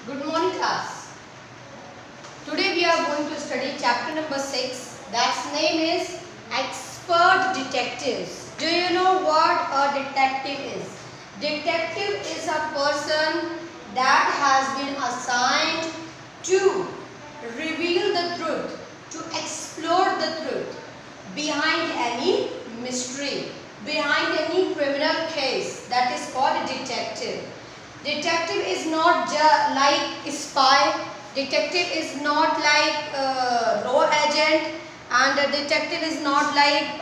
Good morning, class. Today we are going to study chapter number 6. That's name is Expert Detectives. Do you know what a detective is? Detective is a person that has been assigned to reveal the truth, to explore the truth behind any mystery, behind any criminal case. That is called a detective. Detective is not just like spy. Detective is not like raw agent, and detective is not like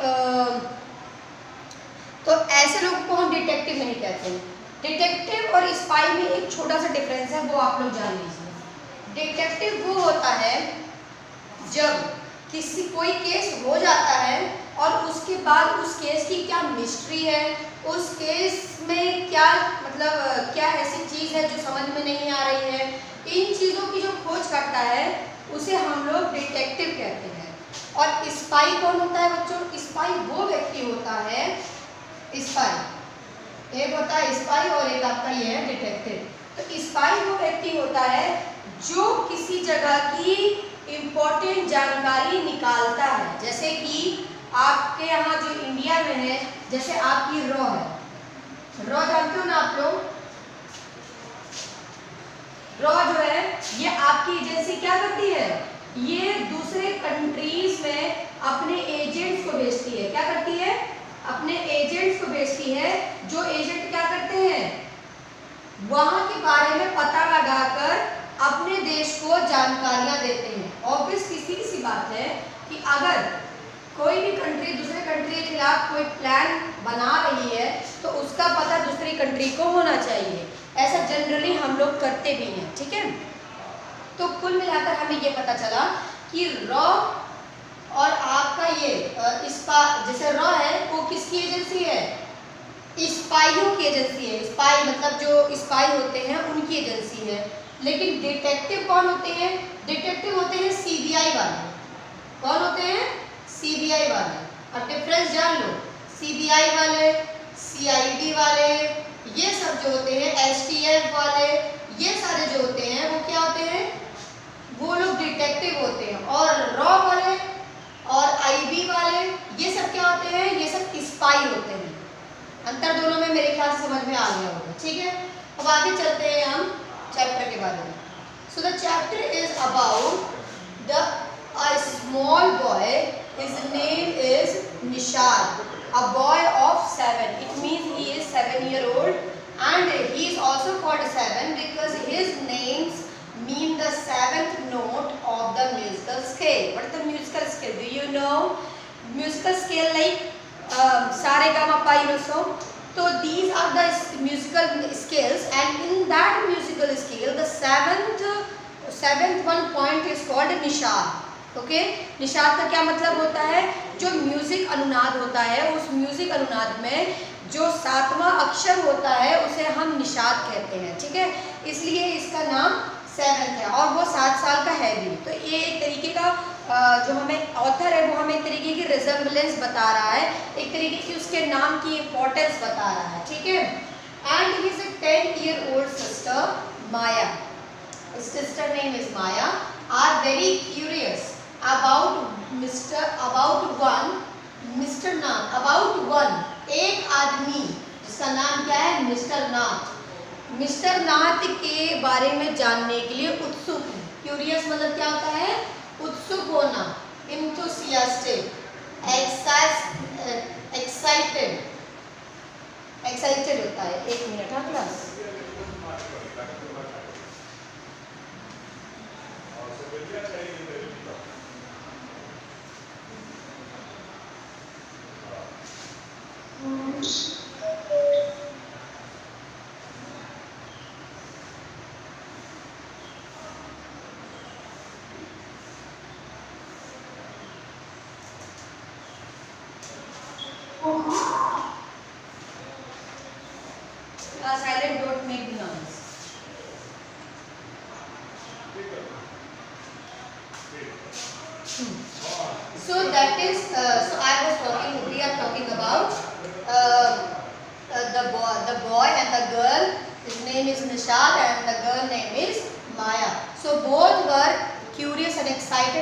तो ऐसे लोगों को हम detective नहीं कहते हैं. Detective और spy में एक छोटा सा डिफरेंस है, वो आप लोग जान लीजिए. डिटेक्टिव वो होता है जब किसी कोई केस हो जाता है और उसके बाद उस केस की क्या मिस्ट्री है, उस केस में क्या मतलब क्या ऐसी चीज़ है जो समझ में नहीं आ रही है, इन चीज़ों की जो खोज करता है उसे हम लोग डिटेक्टिव कहते हैं. और स्पाई कौन होता है बच्चों? स्पाई वो व्यक्ति होता है, स्पाई एक होता है स्पाई और एक आपका ये है डिटेक्टिव. तो स्पाई वो व्यक्ति होता है जो किसी जगह की इम्पोर्टेंट जानकारी निकालता है. जैसे कि आपके यहाँ जो इंडिया में है, जैसे आपकी रॉ है, रॉ जानते हो ना आप लोग? रॉ जो है ये आपकी एजेंसी क्या करती है, ये दूसरे कंट्रीज में अपने एजेंट्स को भेजती है. क्या करती है? अपने एजेंट्स को भेजती है. जो एजेंट क्या करते हैं, वहां के बारे में पता लगाकर अपने देश को जानकारियां देते हैं. ऑब्वियस सीधी सी बात है कि अगर कोई भी कंट्री दूसरे कंट्री के खिलाफ कोई प्लान बना रही है तो उसका पता दूसरी कंट्री को होना चाहिए. ऐसा जनरली हम लोग करते भी हैं. ठीक है, तो कुल मिलाकर हमें ये पता चला कि रॉ और आपका ये जैसे रॉ है वो किसकी एजेंसी है? स्पाइयों की एजेंसी है. स्पाई मतलब जो स्पाई होते हैं उनकी एजेंसी है. लेकिन डिटेक्टिव कौन होते हैं? डिटेक्टिव होते हैं सीबीआई वाले. कौन होते हैं? सीबीआई वाले. अब डिफरेंस जान लो. सीबीआई वाले, सीआईडी वाले, ये सब जो होते हैं, एसटीएफ वाले, ये सारे जो होते हैं वो क्या होते हैं? वो लोग डिटेक्टिव होते हैं. और रॉ वाले और आईबी वाले ये सब क्या होते हैं? ये सब स्पाई होते हैं. अंतर दोनों में मेरे ख्याल से समझ में आ गया होगा. ठीक है, अब आगे चलते हैं हम चैप्टर के बारे में. So the chapter is about the a small boy. His name is Nishad. A boy of 7. It means he is 7-year-old, and he is also called 7 because his names mean the 7th note of the musical scale. What is the musical scale? Do you know musical scale like sa re ga ma pa you know? So these are the musical scales, and in that musical scale the seventh one point is called nishad. Okay, Nishad का क्या मतलब होता है? जो music अनुनाद होता है, उस म्यूजिक अनुनाद में जो 7वां अक्षर होता है उसे हम निषाद कहते हैं. ठीक है, इसलिए इसका नाम 7 है और वो 7 साल का है भी. तो ये एक तरीके का जो हमें ऑथर है वो हमें एक तरीके की रिजेम्बलेंस बता रहा है, एक तरीके की उसके नाम की इम्पोर्टेंस बता रहा है. ठीक है, and his 10-year-old sister Maya, sister name is Maya, are very curious about one एक आदमी जिसका नाम क्या है? मिस्टर नाथ. मिस्टर नाथ के बारे में जानने के लिए उत्सुक है. क्यूरियस मतलब क्या होता है? उत्सुक होना, enthusiastic, एक्साइटेड होता है. एक मिनट हाँ class. Silent, don't make the noise. So that is we are talking about the boy and the girl. His name is Nishad and the girl name is So both were curious and excited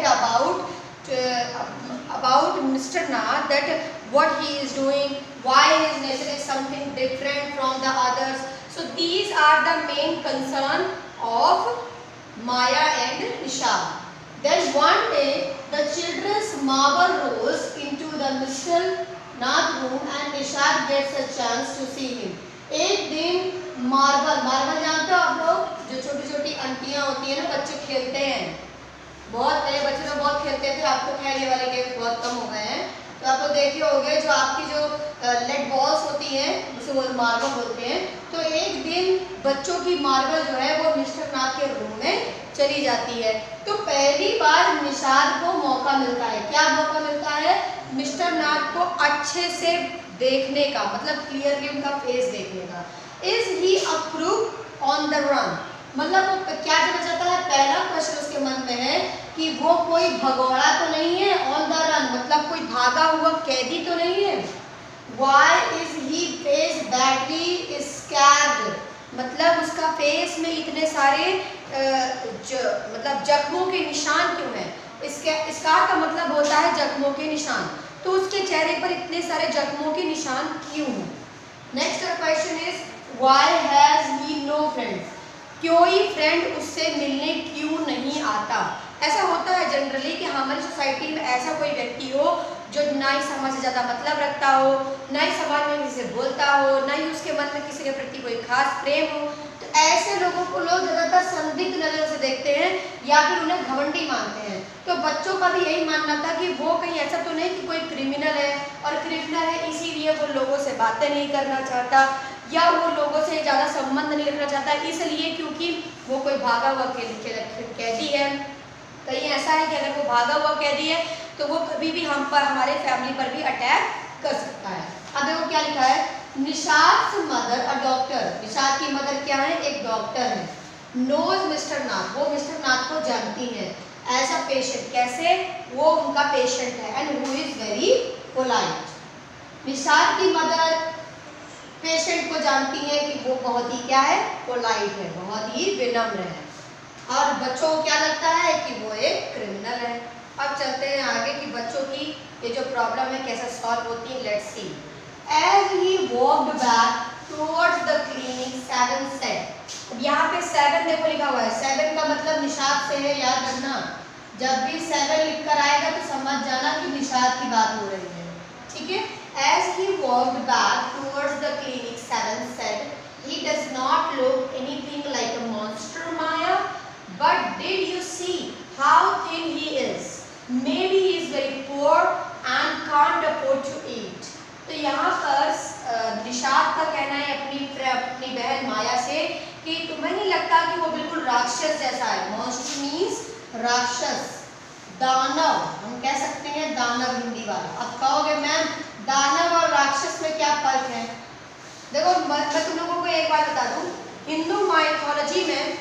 about Mr. Nath, that what he is doing, why his nature is something different from the others. So these are the main concern of Maya and Nishad. Then one day the children's marvel rolls into the Mr. Nath room and Nishad gets a chance to see him. एक दिन marble जानते हो आप लोग, जो छोटी छोटी अंटियां होती है ना, बच्चे खेलते हैं, बहुत पहले बच्चे लोग बहुत खेलते थे, आपको खैर ये वाले गेम बहुत कम हो गए हैं, तो आप लोग देखे होंगे जो आपकी जो लेड बॉल्स होती हैं उसे वो मार्बल बोलते हैं। तो एक दिन बच्चों की मार्बल जो है वो मिस्टर नाथ के रूम में चली जाती है। तो पहली बार निषाद को मौका मिलता है, क्या मौका मिलता है, मिस्टर नाथ को अच्छे से देखने का, मतलब क्लियरली उनका फेस देखने का। Is he a crook on the run, मतलब वो क्या जानना चाहता है, पहला प्रश्न उसके मन में है कि वो कोई भगोड़ा तो नहीं है, ऑन द रन मतलब कोई भागा हुआ कैदी तो नहीं है। Why is he face badly scarred, मतलब उसका फेस में इतने सारे मतलब जख्मों के निशान क्यों हैं। स्कार का मतलब होता है जख्मों के निशान, तो उसके चेहरे पर इतने सारे जख्मों के निशान क्यों हैं। Next question is why has he no friends, कोई फ्रेंड उससे मिलने क्यों नहीं आता। ऐसा होता है जनरली कि हमारी सोसाइटी में ऐसा कोई व्यक्ति हो जो ना ही समाज से ज़्यादा मतलब रखता हो, ना ही समाज में किसी से बोलता हो, ना ही उसके मन में किसी के प्रति कोई खास प्रेम हो। तो ऐसे लोगों को लोग ज़्यादातर संदिग्ध नज़रों से देखते हैं या फिर उन्हें घमंडी मानते हैं। तो बच्चों का भी यही मानना था कि वो कहीं ऐसा तो नहीं कि कोई क्रिमिनल है, और क्रिमिनल है इसीलिए वो लोगों से बातें नहीं करना चाहता या वो लोगों से ज़्यादा संबंध नहीं रखना चाहता, इसलिए क्योंकि वो कोई भागा हुआ कैदी है। कहीं ऐसा है कि अगर वो भागा हुआ कैदी है तो वो कभी भी हम पर, हमारे फैमिली पर भी अटैक कर सकता है। अब देखो क्या लिखा है, Nishad mother a doctor, Nishad की मदर क्या है, एक डॉक्टर है। नोज मिस्टर नाथ, वो मिस्टर नाथ को जानती है। एज अ पेशेंट, कैसे, वो उनका पेशेंट है। And who is very polite, Nishad की मदर पेशेंट को जानती है कि वो बहुत ही क्या है, पोलाइट है, बहुत ही विनम्र है, और बच्चों को क्या लगता है कि वो एक क्रिमिनल है। अब चलते हैं आगे कि बच्चों की ये जो प्रॉब्लम है कैसे सॉल्व होती है। Let's see. As he walked back towards the clinic, 7 said. यहाँ पे 7 देखो लिखा हुआ है, 7 का मतलब निषाद से है, याद रखना। जब भी 7 लिखकर आएगा तो समझ जाना कि निषाद की बात हो रही है, ठीक है। As he walked back towards the clinic, 7 said, "He does not look anything like a monster, Maya. But did you see how thin he is? Maybe he is very poor and can't afford to eat." तो यहाँ पर निषाद का कहना है अपनी बहन माया से कि तुम्हें नहीं लगता कि वो बिल्कुल राक्षस जैसा है। Monster means राक्षस, दानव हम कह सकते हैं, दानव हिंदी वाला। अब कहोगे मैम दानव और राक्षस में क्या फर्क है। देखो मैं तुम लोगों को एक बात बता दूं, हिंदू माइथोलॉजी में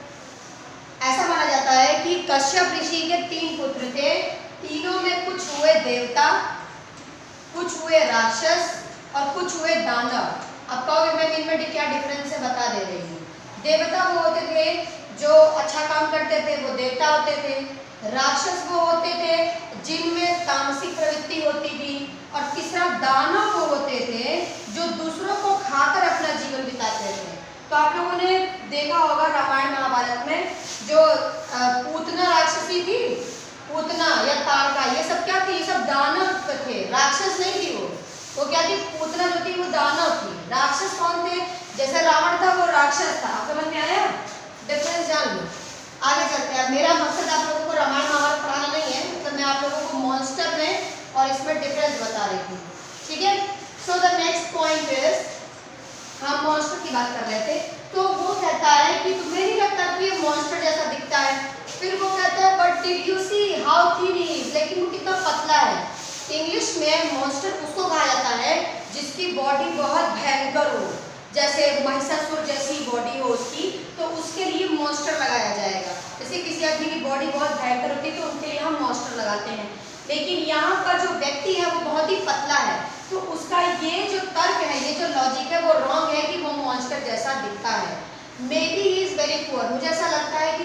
ऐसा माना जाता है कि कश्यप ऋषि के 3 पुत्र थे, तीनों में कुछ हुए देवता, कुछ हुए राक्षस और कुछ हुए दानव। अब कहोगे मैं इनमें क्या डिफरेंस है, बता दे रही हूँ। देवता वो होते थे जो अच्छा काम करते थे, वो देवता होते थे। राक्षस वो होते थे जिनमें तामसिक प्रवृत्ति होती थी, और तीसरा दानव वो होते थे जो दूसरों को खाकर अपना जीवन बिताते थे। तो आप लोगों ने देखा होगा रामायण महाभारत में जो पूतना राक्षसी थी, पूतना या ताड़का, ये सब क्या थे, ये सब दानव थे, राक्षस नहीं थी। वो क्या थी, पूतना जो थी वो दानव थी। राक्षस कौन थे, जैसे रावण था वो राक्षस था। आप समझ में आया, डिफरेंस जान लो। आगे चलते हैं। मेरा मकसद आप लोगों को रामायण महाभारत पढ़ाना नहीं है, मतलब मैं आप लोगों को मॉन्स्टर में और इसमें डिफरेंस बता रही थी, ठीक है। So the next point is, हम मॉन्स्टर की बात कर रहे थे, तो वो कहता है कि तुम्हें नहीं लगता कि ये मॉन्स्टर जैसा दिखता है। फिर वो कहता है but did you see how thin he is, लेकिन वो कितना पतला है। इंग्लिश में मॉन्स्टर उसको कहा जाता है जिसकी बॉडी बहुत भयंकर हो, जैसे महिषासुर जैसी बॉडी हो उसकी, तो उसके लिए मॉन्स्टर लगाया जाएगा। जैसे किसी आदमी की बॉडी बहुत भयंकर होती है तो उनके लिए हम मॉन्स्टर लगाते हैं, लेकिन यहाँ पर जो व्यक्ति है वो बहुत ही पतला है, तो उसका ये जो तर्क है, ये जो लॉजिक है वो रॉन्ग है कि वो मॉन्स्टर जैसा दिखता है। Maybe he is very poor, मुझे ऐसा लगता है कि वो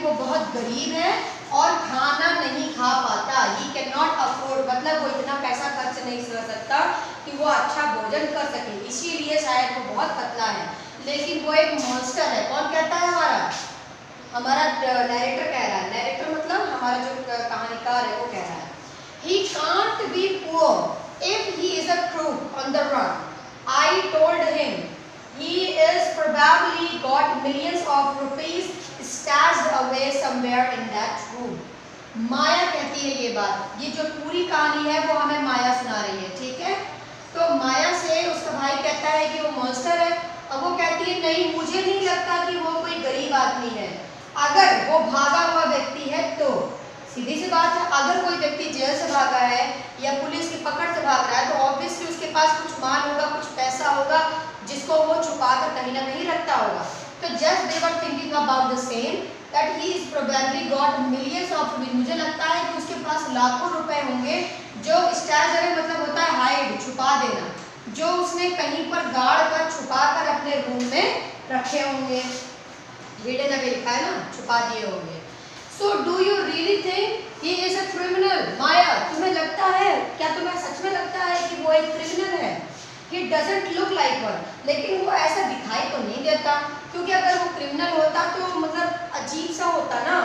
वो बहुत गरीब है और खाना नहीं खा पाता। ही कैन नॉट अफोर्ड, मतलब वो इतना पैसा खर्च नहीं कर सकता कि वो अच्छा भोजन कर सके, इसीलिए शायद वो बहुत पतला है। लेकिन वो एक मॉन्स्टर है। कौन कहता है? हमारा नरेटर कह रहा है। नरेटर मतलब हमारा जो कहानीकार है वो कह रहा है। He can't be poor if he is a crook on the run. I told him he is probably got millions of rupees stashed away somewhere in that room. माया कहती है ये बात। ये जो पूरी कहानी है वो हमें माया सुना रही है, ठीक है। तो माया से उसका भाई कहता है कि वो मॉन्स्टर है। अब वो कहती है नहीं, मुझे नहीं लगता कि वो कोई गरीब आदमी है। अगर वो भागा हुआ व्यक्ति है तो सीधी सी बात है, अगर कोई व्यक्ति जेल से भागा है या पुलिस की पकड़ से भाग रहा है तो ऑब्वियसली उसके पास कुछ माल होगा, कुछ पैसा होगा जिसको वो छुपा कर कहीं ना कहीं रखता होगा। तो just they were thinking about the same that he is probably got millions of rupees. मुझे लगता है कि उसके पास लाखों रुपए होंगे जो स्टैश अवे मतलब होता है हाइड, छुपा देना, जो उसने कहीं पर गाड़ कर छुपा कर अपने रूम में रखे होंगे। हिडन अवे लिखा है ना, छुपा दिए होंगे। So do you really think he is a criminal? माया, तुम्हें लगता है, क्या तुम्हें सच में लगता है कि वो एक क्रिमिनल है? He doesn't look like one, लेकिन वो ऐसा दिखाई तो नहीं देता, क्योंकि अगर वो क्रिमिनल होता तो मतलब अजीब सा होता ना,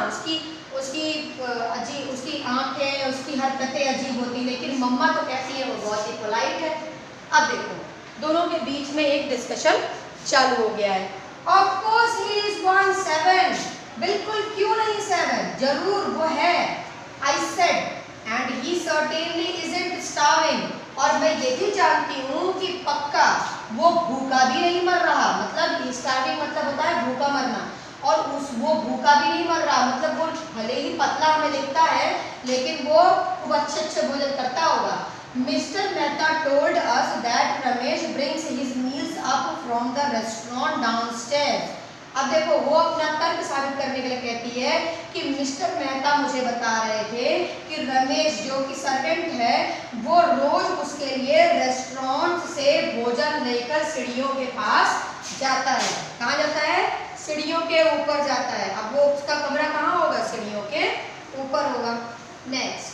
उसकी आंखें, उसकी हरकतें अजीब होती, लेकिन मम्मा तो कहती है वो बहुत ही पोलाइट है। अब देखो दोनों के बीच में एक डिस्कशन चालू हो गया है। Of course he is 1.7, बिल्कुल क्यों नहीं 7, जरूर वो है। I said and he certainly isn't starving, और मैं ये भी जानती हूँ कि पक्का वो भूखा भी नहीं मर रहा। मतलब स्टार्विंग मतलब होता है भूखा मरना, और वो भूखा भी नहीं मर रहा, मतलब वो भले ही पतला हमें दिखता है लेकिन वो खूब अच्छे भोजन करता होगा। Mr. Mehta told us that Ramesh brings his meals up from the restaurant downstairs. अब देखो वो अपना तर्क साबित करने के लिए कहती है कि मिस्टर मेहता मुझे बता रहे थे कि रमेश जो कि सर्वेंट है वो रोज उसके लिए रेस्टोरेंट से भोजन लेकर सीढ़ियों के पास जाता है। कहाँ जाता है? सीढ़ियों के ऊपर जाता है। अब वो उसका कमरा कहाँ होगा? सीढ़ियों के ऊपर होगा। Next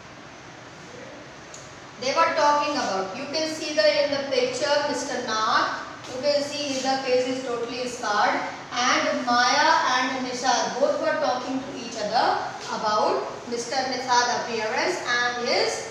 they were talking about, you can see in the picture Mr. Nath, you can see his face is totally scarred, and Maya and Nishad both were talking to each other about Mr. Nishad's appearance and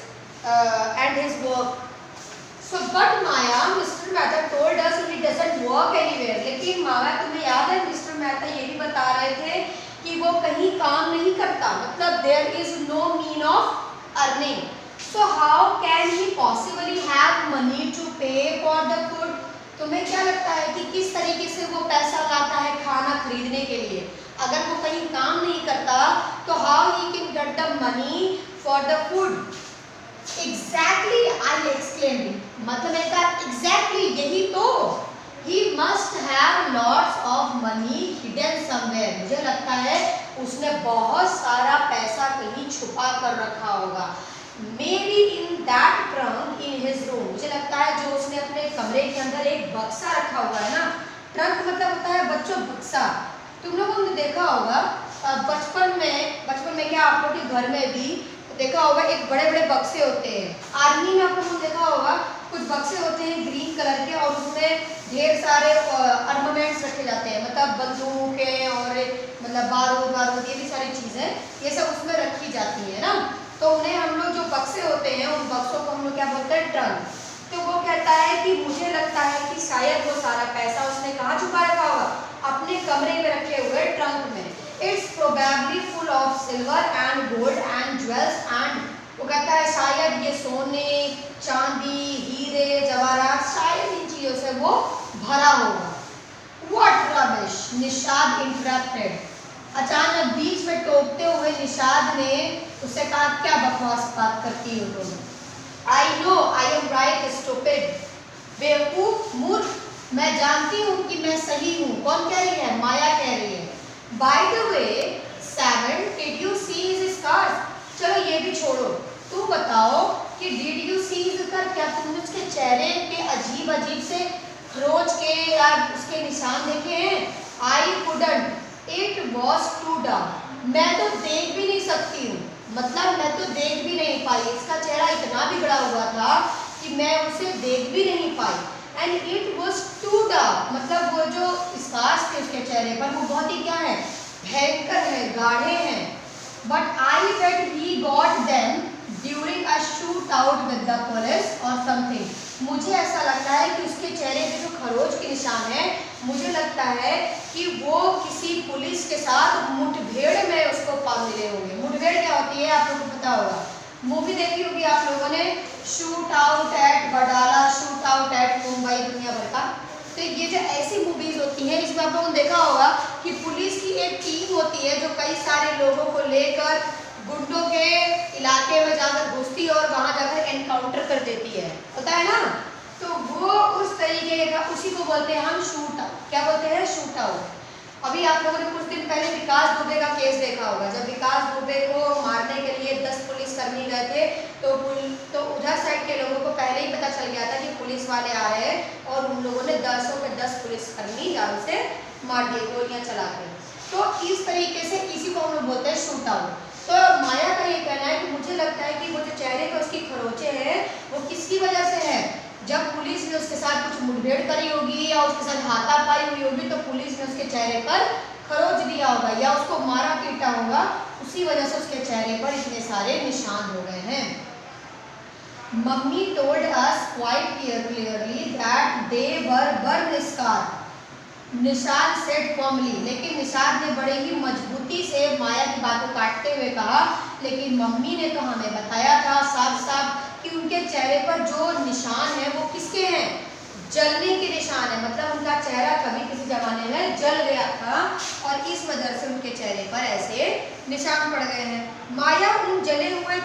his work. So but Maya, Mr. Mehta told us he doesn't work anywhere. लेकिन माया तुम्हें याद है mister Mehta ये भी बता रहे थे कि वो कहीं काम नहीं करता, मतलब there is no mean of earning. So how can he possibly have money to pay for the food? तुम्हें क्या लगता है कि किस तरीके से वो पैसा लाता है खाना खरीदने के लिए? अगर वो कहीं काम नहीं करता तो how he can get the money for the food? Exactly, I exclaimed. मतलब मैं कहा exactly यही तो। He must have lots of money hidden somewhere. मुझे लगता है उसने बहुत सारा पैसा कहीं छुपा कर रखा होगा। Maybe in that trunk in his room. मुझे लगता है जो उसने अपने कमरे के अंदर एक बक्सा रखा हुआ है ना, ट्रंक मतलब होता है बच्चों बक्सा। तुम लोगों ने देखा होगा बचपन में क्या आप लोग के घर में भी देखा होगा एक बड़े बड़े बक्से होते हैं। आर्मी में आप लोगों ने देखा होगा कुछ बक्से होते हैं ग्रीन कलर के और उसमें ढेर सारे आर्मामेंट्स रखे जाते हैं, मतलब बंदूकें और मतलब बारूद ये भी सारी चीज़ें ये सब उसमें रखी जाती है ना। तो उन्हें हम लोग जो बक्से होते हैं उन बक्सों को हम लोग क्या बोलते हैं? ट्रंक। तो वो कहता है कि मुझे लगता है कि शायद वो सारा पैसा उसने कहाँ छुपा रखा होगा? अपने कमरे में रखे हुए ट्रंक में। It's probably full of silver and gold and jewels and, वो कहता है शायद ये सोने चांदी हीरे जवाहरात शायद इन चीज़ों से वो भरा होगा। What rubbish, Nishad interrupted. अचानक बीच में टोकते हुए निशाद ने उससे कहा क्या बकवास बात करती हो तुम? I know I am right stupid, बेवकूफ मूर्ख, मैं जानती हूँ कि मैं सही हूँ। कौन कह रही है? माया कह रही है। By the way seven, did you see his scars? चलो ये भी छोड़ो, तुम बताओ कि did you see his scars, क्या तुमने उसके चेहरे के अजीब अजीब से खरोच के या उसके निशान देखे हैं? I couldn't, it was too dark, मैं तो देख भी नहीं सकती हूँ, मतलब मैं तो देख भी नहीं पाई, इसका चेहरा इतना बिगड़ा हुआ था कि मैं उसे देख भी नहीं पाई। And it was too dark, मतलब वो जो स्कार्स थे उसके चेहरे पर वो बहुत ही क्या है, भयंकर है, गाढ़े हैं। But I bet he got them during a shoot out with the police और समथिंग। मुझे ऐसा लगता है कि उसके चेहरे पे जो खरोच के निशान है, मुझे लगता है कि वो किसी पुलिस के साथ मुठभेड़ में उसको मिले होंगे। मुठभेड़ क्या होती है आप लोगों को पता होगा, मूवी देखी होगी आप लोगों ने, shoot out at Wadala, shoot out at Mumbai, दुनिया भर का। तो ये जो ऐसी मूवीज होती हैं इसमें आप लोगों ने देखा होगा कि पुलिस की एक टीम होती है जो कई सारे लोगों को लेकर गुंडों के इलाके में जाकर घुसती है और वहां जाकर एनकाउंटर कर देती है, पता है ना। तो वो उस तरीके का, उसी को बोलते हैं हम शूट आउट। क्या बोलते हैं? Shoot out. अभी आप लोगों ने कुछ दिन पहले विकास दुबे का केस देखा होगा, जब विकास दुबे को मारने के लिए 10 पुलिसकर्मी गए थे तो उधर साइड के लोगों को पहले ही पता चल गया था कि पुलिस वाले आए हैं और उन लोगों ने 10 पे 10 पुलिसकर्मी जान से मार दिए गोलियां चला के। तो इस तरीके से इसी को हम लोग बोलते हैं शूट आउट। तो माया का ये कहना है कि मुझे लगता है कि वो जो चेहरे पर उसकी खरोचे हैं वो किसकी वजह से है, जब पुलिस ने उसके साथ कुछ मुठभेड़ करी होगी या उसके साथ हाथापाई हुई होगी तो पुलिस ने उसके चेहरे पर खरोच दिया होगा या उसको मारा पीटा होगा, उसी वजह से उसके चेहरे पर इतने सारे निशान हो गए हैं। Mummy told us quite clearly that they were burn scar, Nishad said formally, लेकिन निशाद ने बड़े ही मजबूती से माया की बात को काटते हुए कहा, लेकिन मम्मी ने तो हमें बताया था साफ साफ कि उनके चेहरे पर जो निशान है वो किसके हैं, जलने के निशान है। मतलब उनका चेहरा कभी किसी जमाने में जल गया था और इस वजह से उनके चेहरे पर ऐसे निशान पड़ गए हैं। माया उन जले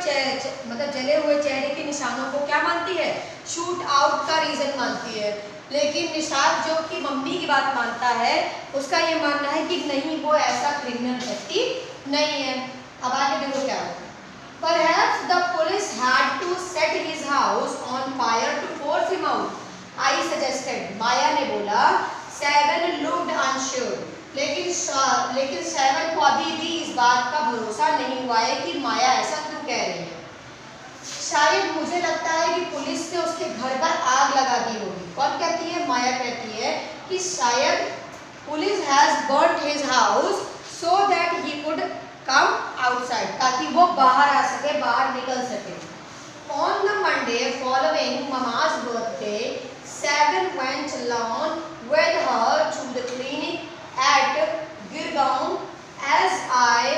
हुए चेहरे के निशानों को क्या मानती है? शूट आउट का रीजन मानती है। लेकिन निशाद जो कि मम्मी की बात मानता है, उसका ये मानना है कि नहीं, वो ऐसा क्रिमिनल व्यक्ति नहीं है। अब आगे देखो क्या होता है। Perhaps the police had to set his house on fire to force him out, I suggested. Maya ने बोला। सेवन looked unsure, लेकिन सेवन को अभी भी इस बात का भरोसा नहीं हुआ है कि माया ऐसा क्यों कह रही है। शायद मुझे लगता है कि पुलिस ने उसके घर पर आग लगा दी होगी। कौन कहती है? माया कहती है कि शायद police has burned his house so that he could come outside, ताकि वो बाहर आ सके, बाहर निकल सके। On the Monday following mama's birthday, Seven went along with her to the clinic at Girgaon. As I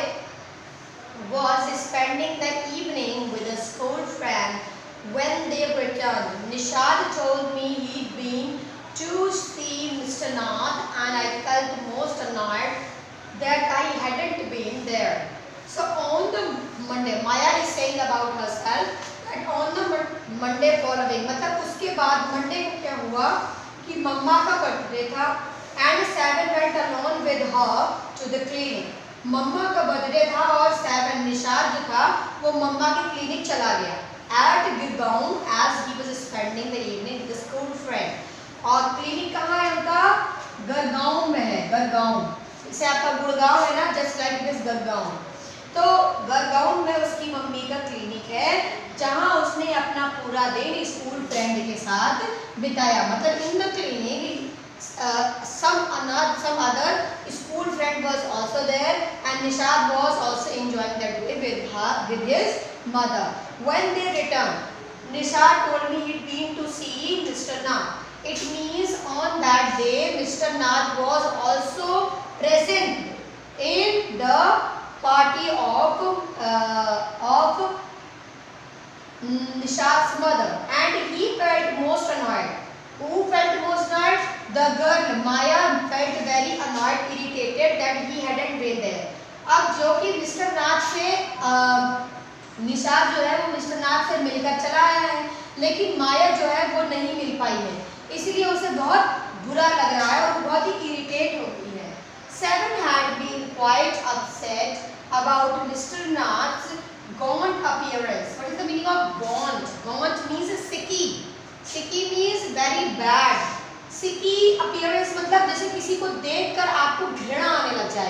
was spending the evening with a school friend, when they returned, Nishad told me he'd been to see Mr. Nath and I felt most annoyed that I hadn't been there. So on the Monday, Maya is saying about herself that on the Monday following, मतलब उसके बाद Monday को क्या हुआ कि मम्मा का birthday था and Seven went along with her to the clinic. मम्मा का बर्थडे था और सेवन, निशाद जो था वो मम्मा के क्लिनिक चला गया। At Girgaon as he was spending the evening with a school friend. और क्लिनिक कहाँ है उनका? गरगांव में है, गरगांव। जैसे आपका गुड़गांव है ना, जस्ट लाइक दिस गरगांव। तो गरगांव में उसकी मम्मी का क्लिनिक है जहाँ उसने अपना पूरा दिन स्कूल फ्रेंड के साथ बिताया। मतलब in the clinic some other school friend was also there and Nishad was also enjoying that day with his mother. When they returned, Nishad told me he'd been to see Mr. Nath. It means on that day Mr. Nath was also present in the party of Nishad's mother and he felt most annoyed. Who felt most annoyed? The girl Maya felt very annoyed, irritated that he hadn't been there. अब जो कि mister नाथ से निशाद जो है वो mister नाथ से मिलकर चला आया है, लेकिन माया जो है वो नहीं मिल पाई है, इसलिए उसे बहुत बुरा लग रहा है और वो बहुत ही इरिटेट होती है। Seven had been quite upset about Mr. Nath's gaunt appearance. What is the meaning of gaunt? Gaunt means sicky. Sicky means very bad. Sicky appearance मतलब जैसे किसी को देखकर आपको घृणा आने लग जाए।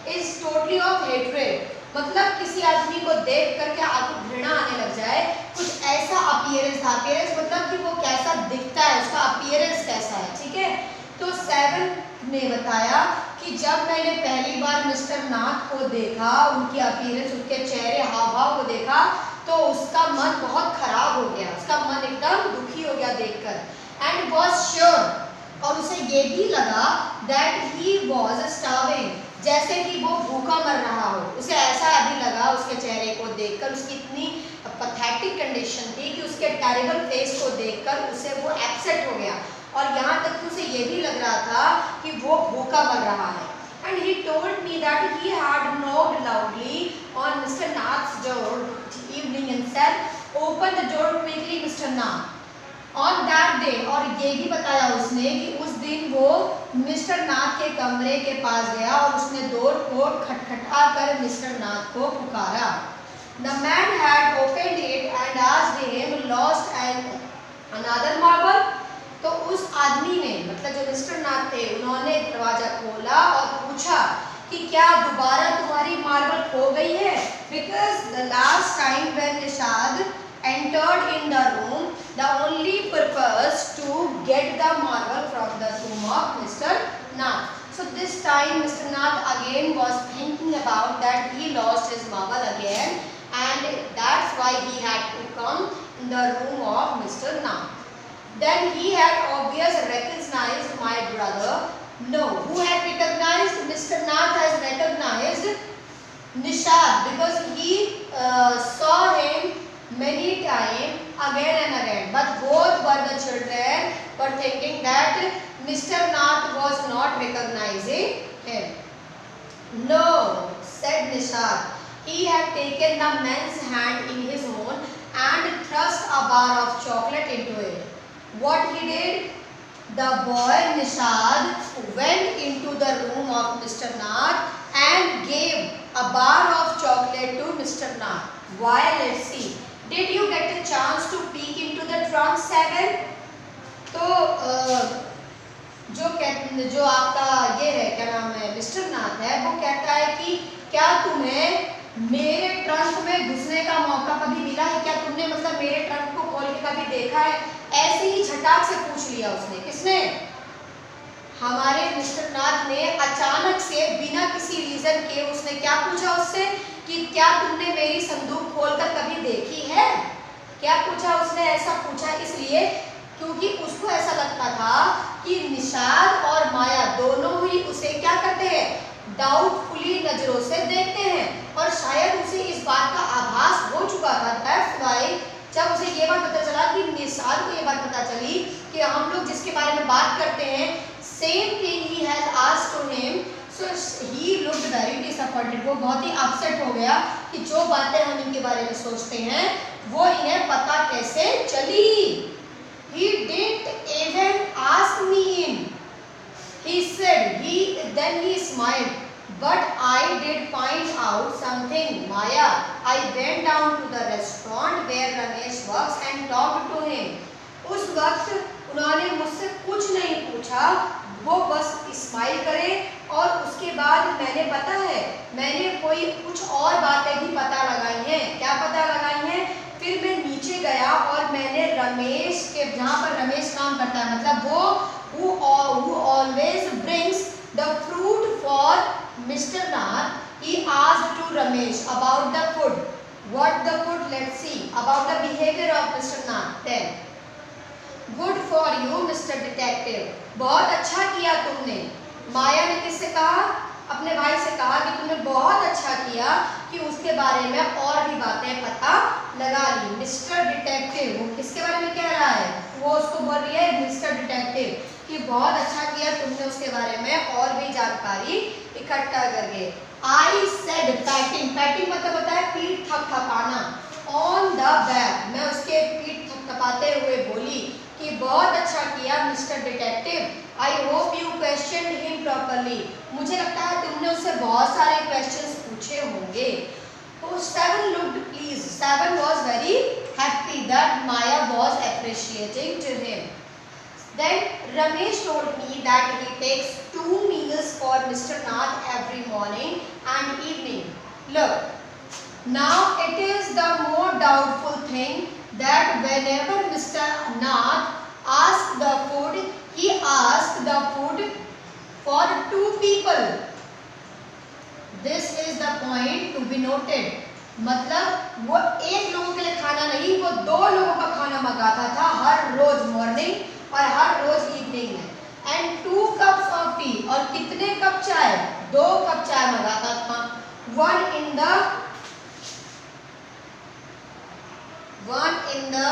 इज टोटली ऑफ हेट्रेड, मतलब किसी आदमी को देख करके आपको घृणा आने लग जाए, कुछ ऐसा अपीयरेंस था। अपीयरेंस मतलब कि वो कैसा दिखता है, उसका अपीयरेंस कैसा है, ठीक है। तो 7 ने बताया कि जब मैंने पहली बार मिस्टर नाथ को देखा, उनकी अपीयरेंस, उनके चेहरे हाव भाव को देखा, तो उसका मन बहुत खराब हो गया, उसका मन एकदम दुखी हो गया देखकर। एंड वॉज श्योर, और उसे ये भी लगा दैट ही वॉज स्टार्विंग, जैसे कि वो भूखा मर रहा हो। उसे ऐसा अभी लगा उसके चेहरे को देखकर, उसकी इतनी पैथेटिक कंडीशन थी कि उसके टेरिबल फेस को देखकर उसे वो अपसेट हो गया, और यहाँ तक कि उसे ये भी लग रहा था कि वो भूखा मर रहा है। And he told me that he had knocked loudly on Mr. Nath's door evening and said, "Open the door quickly, Mr. Nath." On that day, और ये भी बताया उसने कि उस दिन वो मिस्टर नाथ के कमरे के पास गया और उसने डोर को खटखटा कर मिस्टर नाथ को पुकारा। The man had opened it and asked him, "Lost and another marble?" तो उस आदमी ने, मतलब जो मिस्टर नाथ थे, उन्होंने दरवाजा खोला और पूछा कि क्या दोबारा तुम्हारी मार्बल खो गई है? Because the last time when Nishad entered in the room, the only purpose to get the marble from the room of Mr. Nath. So this time Mr. Nath again was thinking about that he lost his marble again, and that's why he had to come in the room of Mr. Nath. Then he had obviously recognized my brother. No, who had recognized? Mr. Nath has recognized Nishad because he saw him many times again and again. But both were the children were thinking that Mr. Nath was not recognizing him. No, said Nishad. He had taken the man's hand in his own and thrust a bar of chocolate into it. What he did? The boy Nishad went into the room of Mr. Nath and gave a bar of chocolate to Mr. Nath. Why? Let's see. Did you get a chance to peek into the trunk, 7? तो जो आपका ये है, क्या नाम है, mister नाथ है, वो कहता है कि क्या तुम्हें मेरे ट्रंक में घुसने का मौका कभी मिला है? क्या तुमने मतलब मेरे ट्रंक को खोल के कभी देखा है? ऐसे ही झटाक से पूछ लिया उसने। किसने? हमारे मिस्टर नाथ ने अचानक से बिना किसी रीजन के उसने क्या पूछा उससे कि क्या तुमने मेरी संदूक खोलकर कभी देखी है? क्या पूछा उसने? ऐसा पूछा इसलिए क्योंकि उसको ऐसा लगता था कि निषाद और माया दोनों ही उसे क्या करते हैं, डाउटफुली नजरों से देखते हैं, और शायद उसे इस बात का आभास हो चुका था। दैट्स व्हाई जब उसे ये बात पता चला कि निषाद को ये बात पता चली कि हम लोग जिसके बारे में बात करते हैं, same thing he has asked to him, so he looked very disappointed. वो बहुत ही अपसेट हो गया कि जो बातें हम इनके बारे में सोचते हैं वो इन्हें पता कैसे चली। He didn't even ask me in. He said, then he smiled. But I did find out something, Maya. I went down to the restaurant where Ramesh works and talked to him. उस वक्त उन्होंने मुझसे कुछ नहीं पूछा, वो बस smile करे, और उसके बाद मैंने पता है मैंने कोई कुछ और बातें भी पता लगाई हैं। क्या पता लगाई हैं? फिर मैं नीचे गया और मैंने रमेश के, जहाँ पर रमेश काम करता है, मतलब वो who always brings the fruit for Mr. Nath, he asked to Ramesh about the food. What the food? Let's see. About the behavior of Mr. Nath. Then, good for you, Mr. Detective. बहुत अच्छा किया तुमने। माया ने किससे कहा? अपने भाई से कहा कि तुमने बहुत अच्छा किया कि उसके बारे में और भी बातें पता लगा ली। मिस्टर डिटेक्टिव, वो किसके बारे में कह रहा है? वो उसको बोल रही है मिस्टर डिटेक्टिव कि बहुत अच्छा किया तुमने उसके बारे में और भी जानकारी इकट्ठा करके। आई सेड पैटिंग, पैटिंग मतलब होता है पीठ थपथपाना। ऑन द बैक, मैं उसके पीठ थपथपाते हुए बोली कि बहुत अच्छा किया mister detective. I hope you question him properly, मुझे लगता है तुमने उससे बहुत सारे क्वेश्चंस पूछे होंगे। तो 7 looked pleased. 7 was very happy that Maya was appreciating to him. Then Ramesh told me that he takes 2 meals for Mr. Nath every morning and evening. Look, now it is the more doubtful thing that whenever Mr. Nath asked the food, he asked the food for 2 people. This is the point to be noted. मतलब वो एक लोगों के लिए खाना नहीं, वो 2 लोगों का खाना मंगाता था हर रोज मॉर्निंग और हर रोज इवनिंग में. एंड 2 कप्स ऑफ टी, और कितने कप चाय? 2 कप चाय मंगाता था. one in the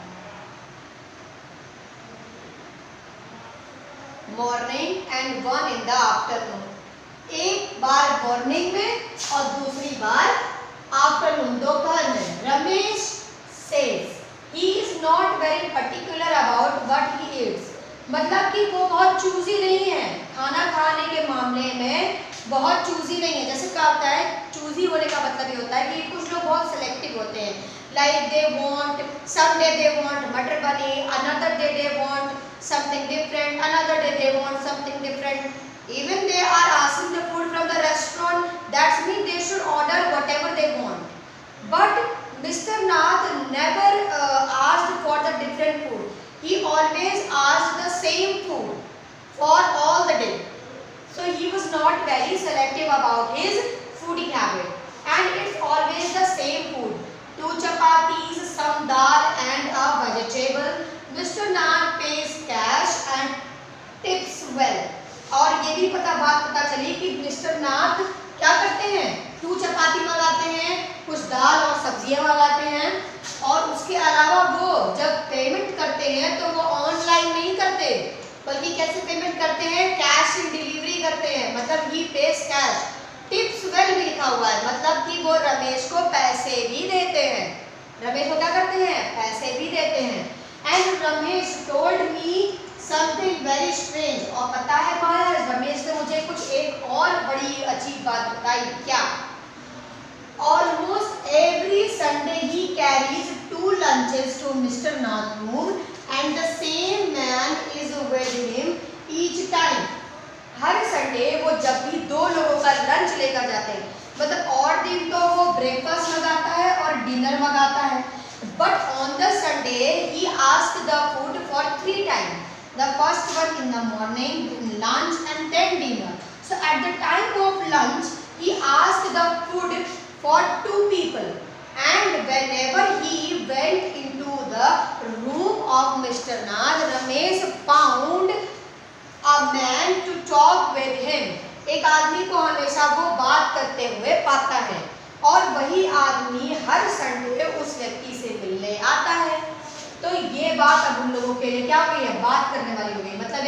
morning and 1 in the afternoon. एक बार मॉर्निंग में और दूसरी बार आफ्टरनून, दोपहर में. Ramesh says he is not very particular about what he eats. मतलब कि वो बहुत चूजी नहीं है खाना खाने के मामले में, बहुत चूजी नहीं है. जैसे क्या होता है, चूजी होने का मतलब ये होता है कि कुछ लोग बहुत सिलेक्टिव होते हैं. Like they want, some day they want matar paneer, another day they want something different, another day they want something different. Even they are asking the food from the restaurant, that means they should order whatever they want. But Mr. Nath never asked for the different food. He always asked the same food for all the day. So he was not very selective about his fooding habit, and it's always the same food. 2 chapatis, some dal and a vegetable. Mr. Nath pays cash and tips well. और ये भी बात पता चली कि mister नाथ क्या करते हैं, 2 चपाती मंगाते हैं, कुछ दाल और सब्जियां मंगाते हैं, और उसके अलावा वो जब पेमेंट करते हैं तो वो ऑनलाइन नहीं करते, बल्कि कैसे पेमेंट करते हैं, कैश इन डिलीवरी करते हैं. मतलब he pays cash. Tips well भी लिखा हुआ है, मतलब कि वो रमेश को पैसे भी देते हैं. रमेश को क्या करते हैं, पैसे भी देते हैं. And Ramesh told me something very strange. और पता है महाराज, रमेश ने मुझे कुछ एक और बड़ी अजीब बात बताई. क्या? Almost every Sunday he carries 2 lunches to Mr. Nath's room and the same man is with him each time. हर संडे वो जब भी 2 लोगों का लंच लेकर जाते हैं, मतलब और दिन तो वो ब्रेकफास्ट मंगाता है और डिनर मंगाता है, but on the Sunday he asked the food for 3 times. The first one in the morning, then lunch and then dinner. So at the time of lunch he asked the food for 2 people, and whenever he went into the room of Mr. Nath, Ramesh found a man to talk with him. एक आदमी को हमेशा वो बात करते हुए पाता है, और वही आदमी हर संडे उस व्यक्ति से मिलने आता है. तो ये बात अब उन लोगों के लिए क्या हो गई है, बात करने वाली हो गई. मतलब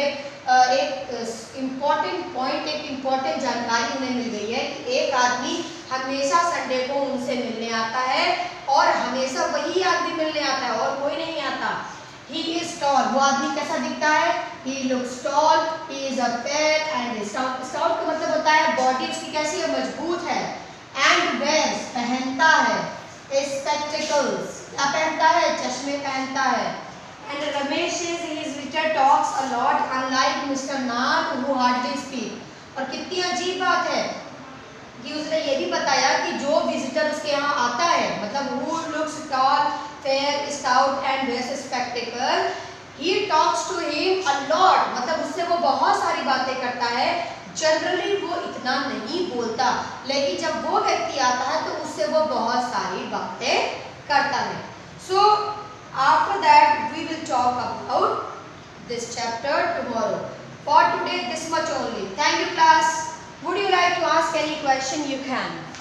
एक इम्पोर्टेंट पॉइंट, एक इम्पोर्टेंट जानकारी उन्हें मिल गई है कि एक आदमी हमेशा संडे को उनसे मिलने आता है, और हमेशा वही आदमी मिलने आता है और कोई नहीं आता. He is tall. वो आदमी कैसा दिखता है? He looks tall. He is a fat and stout. Stout का मतलब होता है बॉडी उसकी कैसी है, मजबूत है. And wears, पहनता है. Spectacles, क्या पहनता है, चश्मे पहनता है. And Ramesh says his visitor talks a lot, unlike Mr. Nath who hardly speak. और कितनी अजीब बात है कि उसने ये भी बताया कि जो विजिटर उसके यहाँ आता है, मतलब who looks tall, fair, stout and wears spectacle, he talks to him a lot. मतलब उससे वो बहुत सारी बातें करता है. जनरली वो इतना नहीं बोलता, लेकिन जब वो व्यक्ति आता है तो उससे वो बहुत सारी बातें करता है. So after that we will talk about this chapter tomorrow. For today this much only. Thank you class. Would you like to ask any question? You can.